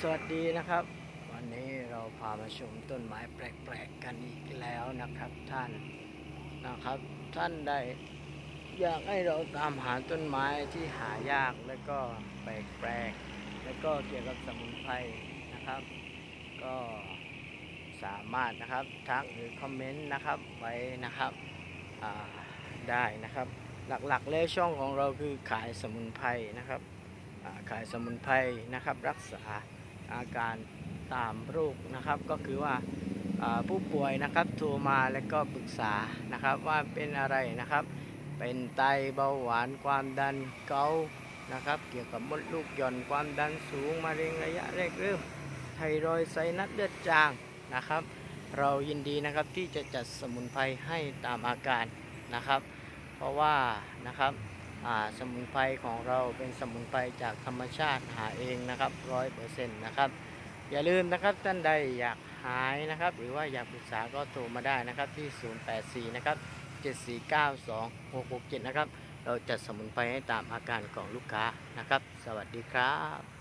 วัสดีนะครับวันนี้เราพามาชมต้นไม้แปลกๆกันอีกแล้วนะครับท่านได้อยากให้เราตามหาต้นไม้ที่หายากและก็แปลกๆและก็เกี่ยวกับสมุนไพรนะครับก็สามารถนะครับทักหรือคอมเมนต์นะครับไว้นะครับอ่าได้นะครับหลักๆเลยช่องของเราคือขายสมุนไพรนะครับขายสมุนไพรนะครับรักษาอาการตามโรคนะครับก็คือว่าผู้ป่วยนะครับโทรมาแล้วก็ปรึกษานะครับว่าเป็นอะไรนะครับเป็นไตเบาหวานความดันเกาต์นะครับเกี่ยวกับมดลูกหย่อนความดันสูงมะเร็งระยะแรกเริ่มไทรอยด์ไซนัสเลือดจางนะครับเรายินดีนะครับที่จะจัดสมุนไพรให้ตามอาการนะครับเพราะว่านะครับสมุนไพรของเราเป็นสมุนไพรจากธรรมชาติหาเองนะครับ100%นะครับอย่าลืมนะครับท่านใดอยากหายนะครับหรือว่าอยากปรึกษาก็โทรมาได้นะครับที่084นะครับ7492667นะครับเราจัดสมุนไพรให้ตามอาการของลูกค้านะครับสวัสดีครับ